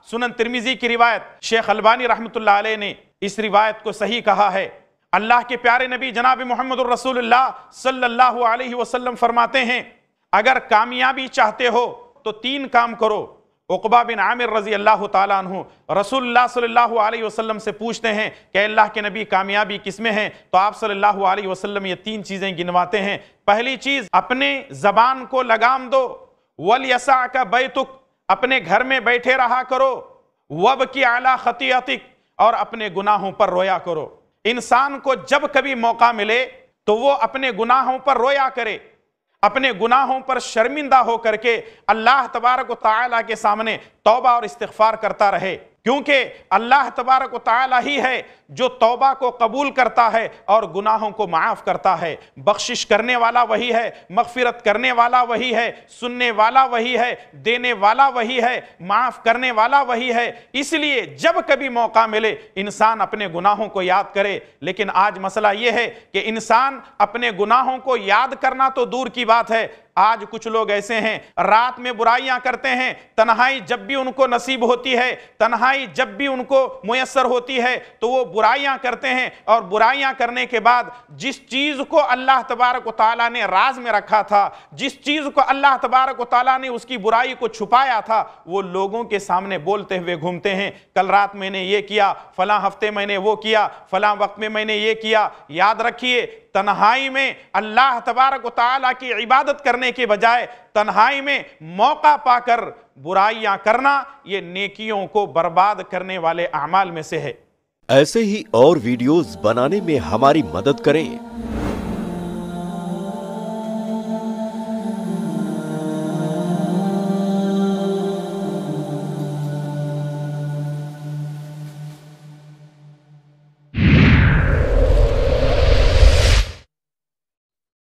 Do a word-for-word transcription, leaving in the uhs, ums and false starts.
सुनन तिर्मिजी की रिवायत, शेख अलबानी रहमतुल्लाह अलैह ने इस रिवायत को सही कहा है। अल्लाह के प्यारे नबी जनाब मोहम्मद रसूलुल्लाह सल्लल्लाहु अलैहि वसल्लम फरमाते हैं, अगर कामयाबी चाहते हो तो तीन काम करो। उक़बा बिन आमिर रजी अल्लाह ताला अन्हु रसूलुल्लाह सल्लल्लाहु अलैहि वसल्लम से पूछते हैं कि अल्लाह के नबी कामयाबी किसमें है? तो आप सल्लल्लाहु अलैहि वसल्लम ये तीन चीजें गिनवाते हैं। पहली चीज, अपने जबान को लगाम दो। वल यसा का बैतुक, अपने घर में बैठे रहा करो। वब की आला खतियतिक, और अपने गुनाहों पर रोया करो। इंसान को जब कभी मौका मिले तो वो अपने गुनाहों पर रोया करे, अपने गुनाहों पर शर्मिंदा हो करके अल्लाह तबारक व तआला के सामने तौबा और इस्तिग़फ़ार करता रहे, क्योंकि अल्लाह तबारक व तआला ही है जो तौबा को कबूल करता है और गुनाहों को माफ़ करता है। बख्शिश करने वाला वही है, मग़फ़िरत करने वाला वही है, सुनने वाला वही है, देने वाला वही है, माफ़ करने वाला वही है। इसलिए जब कभी मौका मिले इंसान अपने गुनाहों को याद करे। लेकिन आज मसला यह है कि इंसान अपने गुनाहों को याद करना तो दूर की बात है, आज कुछ लोग ऐसे हैं रात में बुराइयां करते हैं, तन्हाई जब भी उनको नसीब होती है, तन्हाई जब भी उनको मुयस्सर होती है तो वो बुराइयां करते हैं, और बुराइयां करने के बाद जिस चीज को अल्लाह तबारक व तआला ने राज में रखा था, जिस चीज को अल्लाह तबारक व तआला ने उसकी बुराई को छुपाया था, वो लोगों के सामने बोलते हुए घूमते हैं, कल रात मैंने ये किया, फलां हफ्ते मैंने वो किया, फलां वक्त में मैंने ये किया। याद रखिए, तन्हाई में अल्लाह तबारक व तआला की इबादत करने के बजाय तन्हाई में मौका पाकर बुराइयां करना, ये नेकियों को बर्बाद करने वाले अमाल में से है। ऐसे ही और वीडियोस बनाने में हमारी मदद करें।